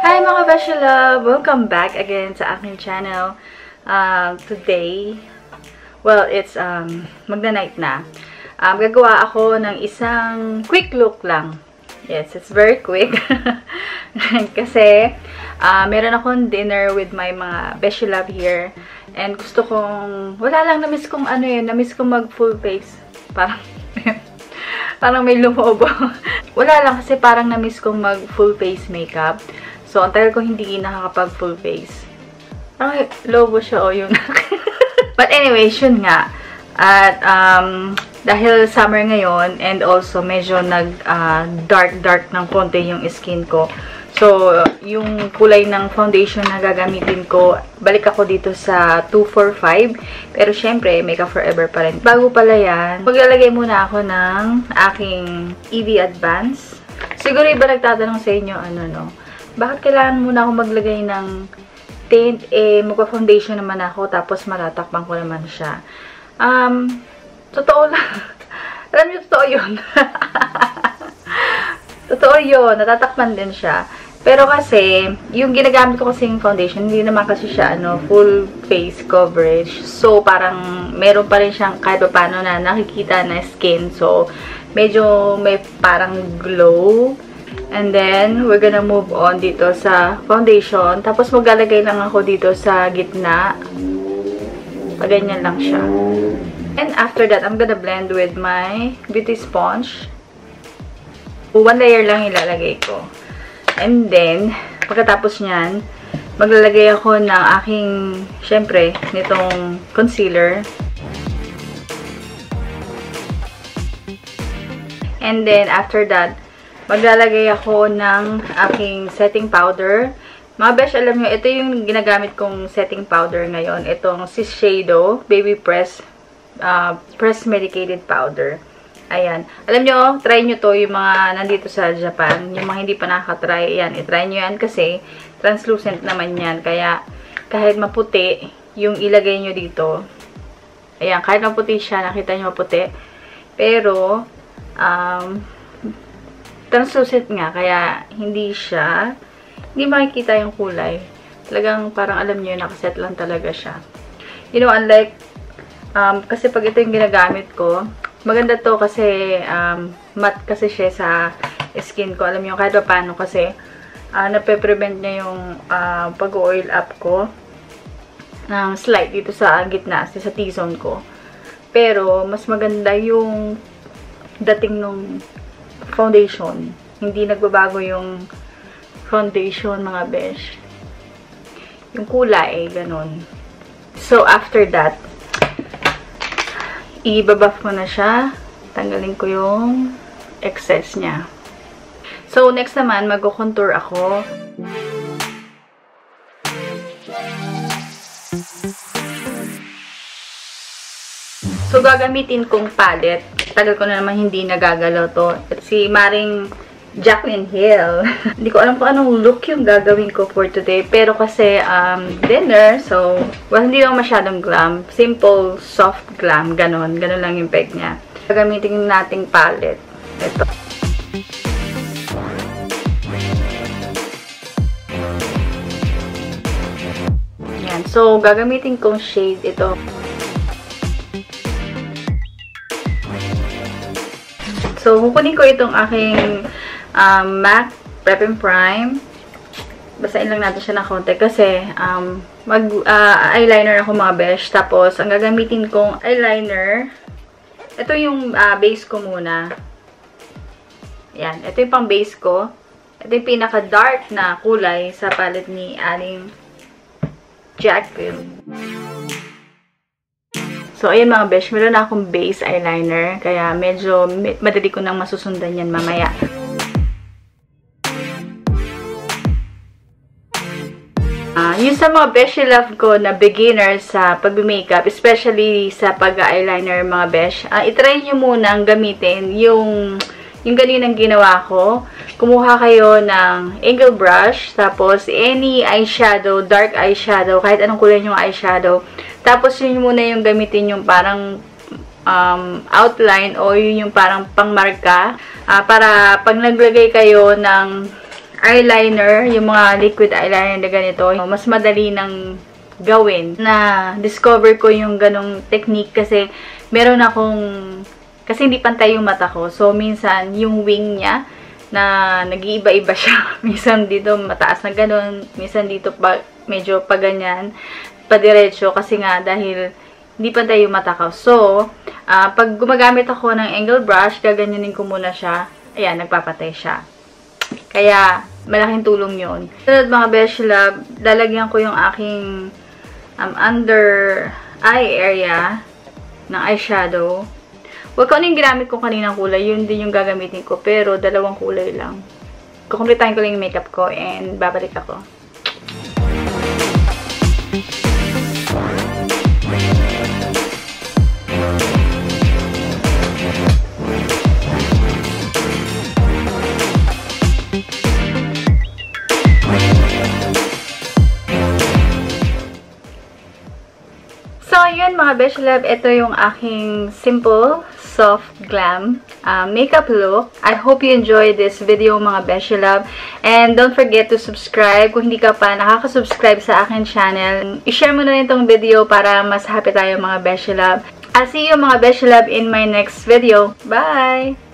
Hi mga Beshi Love! Welcome back again sa aking channel. Today, well, it's magna-night na. Gagawa ako ng isang quick look lang. Yes, it's very quick. Kasi, meron akong dinner with my mga Beshi Love here. And gusto kong, wala lang, na-miss kong ano yun, na-miss kong mag full face. Parang, parang may lumobo. Wala lang kasi parang na-miss kong mag full face makeup. So, ang tagal ko hindi nakakapag full face. Parang lobo siya o yun. But anyway, yun nga. At dahil summer ngayon and also medyo dark ng konti yung skin ko. So, yung kulay ng foundation na gagamitin ko, balik ako dito sa 245. Pero syempre, Makeup Forever pa rin. Bago pala yan, maglalagay muna ako ng aking EV Advance. Siguro iba nagtatanong sa inyo, bakit kailangan muna ako maglagay ng tint? Magpa-foundation naman ako, tapos matatakpan ko naman siya. Totoo lang. Alam niyo, totoo yun. Totoo yun. Natatakpan din siya. Pero kasi, yung ginagamit ko kasing foundation, hindi naman kasi siya, full face coverage. So, parang, meron pa rin siyang kahit pa paano na nakikita na skin. So, medyo may parang glow. And then, we're gonna move on dito sa foundation. Tapos, maglalagay lang ako dito sa gitna. Paganyan lang siya. And after that, I'm gonna blend with my beauty sponge. One layer lang ilalagay ko. And then, pagkatapos nyan, maglalagay ako ng aking, syempre, nitong concealer. And then, after that, maglalagay ako ng aking setting powder. Mga besh, alam nyo, ito yung ginagamit kong setting powder ngayon. Itong Shiseido Baby Press Medicated Powder. Ayan. Alam nyo, try nyo to yung mga nandito sa Japan. Yung mga hindi pa nakatry, ayan, itry nyo yan kasi translucent naman yan. Kaya, kahit maputi, yung ilagay nyo dito. Ayan, kahit maputi siya, nakita nyo maputi. Pero, translucent nga, kaya hindi makikita yung kulay. Talagang parang alam nyo, nakaset lang talaga siya. You know, unlike, kasi pag ito yung ginagamit ko, maganda to kasi matte kasi siya sa skin ko. Alam nyo, kahit pa paano kasi nape-prevent niya yung pag-oil up ko ng slight dito sa gitna, sa T-zone ko. Pero, mas maganda yung dating nung foundation. Hindi nagbabago yung foundation, mga besh. Yung kulay, ganun. So, after that, i-buff ko na siya. Tanggalin ko yung excess niya. So, next naman, mag-contour ako. So, gagamitin kong palette. Tagal ko na naman hindi nagagalaw to. At si Maring Jaclyn Hill. Hindi ko alam kung anong look yung gagawin ko for today. Pero kasi dinner, so, well, hindi lang masyadong glam. Simple, soft glam. Ganon. Ganon lang yung peg niya. Gagamitin nating palette. Ito. Yan. So, gagamitin kong shade ito. So, kukunin ko itong aking MAC Prep and Prime. Basahin lang natin siya ng konti kasi eyeliner ako, mga besh. Tapos, ang gagamitin kong eyeliner, ito yung base ko muna. Yan. Ito yung pang base ko. Ito yung pinaka-dark na kulay sa palette ni aling Jaclyn. So, ayan mga besh, meron na akong base eyeliner. Kaya medyo madali ko nang masusundan yan mamaya. Yung sa mga beshi love ko na beginners sa pag-makeup, especially sa pag-eyeliner, mga besh, itry nyo munang gamitin yung ganinang ginawa ko. Kumuha kayo ng angle brush, tapos any eyeshadow, dark eyeshadow, kahit anong kulay yung eyeshadow. Tapos yun muna yung gamitin yung parang outline o yun yung parang pangmarka para pag naglagay kayo ng eyeliner, yung mga liquid eyeliner na ganito, mas madali nang gawin. Na discover ko yung ganong technique kasi meron akong, kasi hindi pantay yung mata ko. So, minsan, yung wing niya, na nag-iiba-iba siya. Minsan dito mataas na ganon, minsan dito pa, medyo pa ganyan, pa diretso, kasi nga dahil hindi pantay yung mata ko. So, pag gumagamit ako ng angle brush, gaganyanin ko muna siya. Ayan, nagpapatay siya. Kaya, malaking tulong yun. Sunod mga besh love, lalagyan ko yung aking under eye area ng eyeshadow. Huwag ko ano yung ginamit ko kaninang kulay, yun din yung gagamitin ko. Pero, dalawang kulay lang. Kukumplitahin ko lang yung makeup ko and babalik ako. So, yun mga besh love, ito yung aking simple, soft glam makeup look. I hope you enjoyed this video mga besh love. And don't forget to subscribe kung hindi ka pa nakaka-subscribe sa akin channel. I-share mo na rin itong video para mas happy tayo mga besh love. I'll see you mga besh love in my next video. Bye!